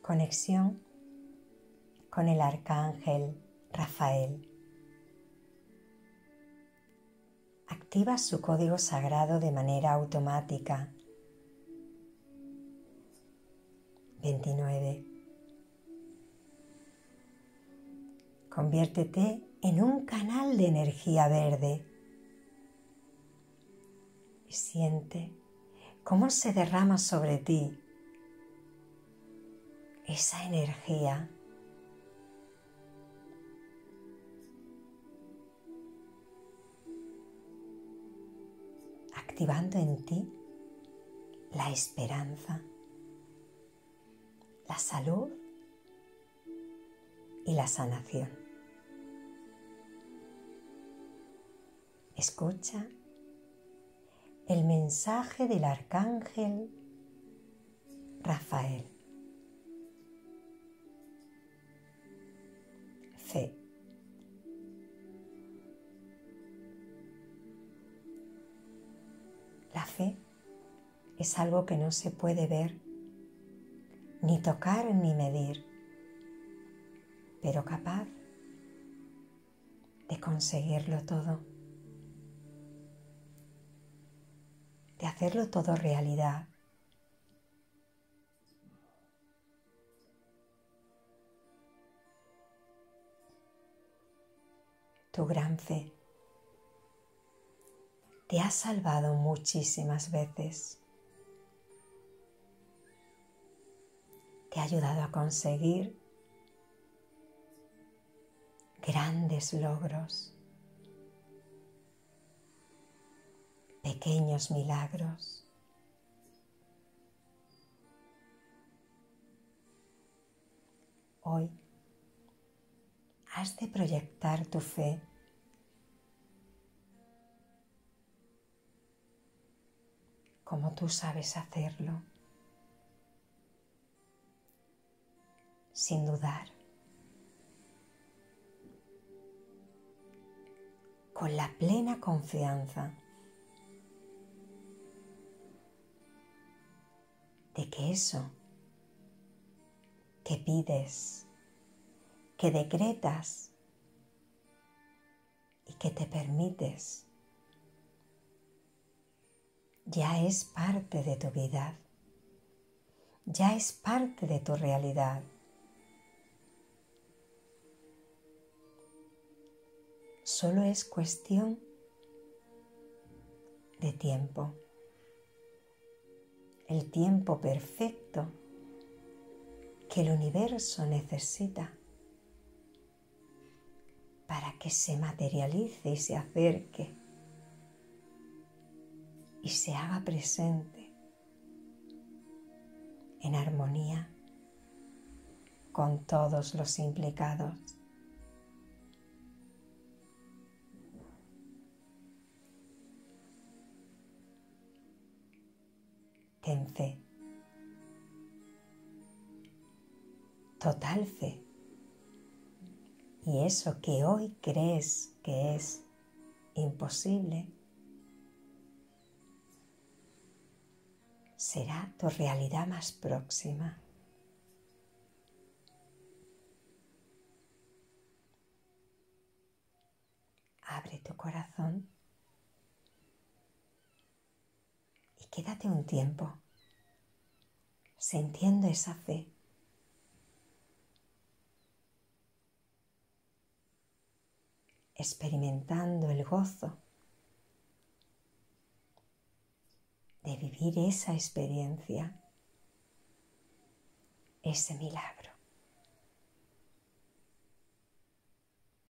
conexión con el arcángel Rafael. Activa su código sagrado de manera automática. 29. Conviértete en un canal de energía verde y siente cómo se derrama sobre ti esa energía. Activando en ti la esperanza, la salud y la sanación. Escucha el mensaje del arcángel Rafael. Fe. La fe es algo que no se puede ver, ni tocar, ni medir, pero capaz de conseguirlo todo, de hacerlo todo realidad. Tu gran fe te ha salvado muchísimas veces. Te ha ayudado a conseguir grandes logros, pequeños milagros. Hoy has de proyectar tu fe como tú sabes hacerlo, sin dudar, con la plena confianza de que eso que pides, que decretas y que te permites, ya es parte de tu vida, ya es parte de tu realidad. Solo es cuestión de tiempo, el tiempo perfecto que el universo necesita para que se materialice y se acerque y se haga presente en armonía con todos los implicados. Ten fe, total fe, y eso que hoy crees que es imposible será tu realidad más próxima. Abre tu corazón y quédate un tiempo sintiendo esa fe. Experimentando el gozo de vivir esa experiencia, ese milagro.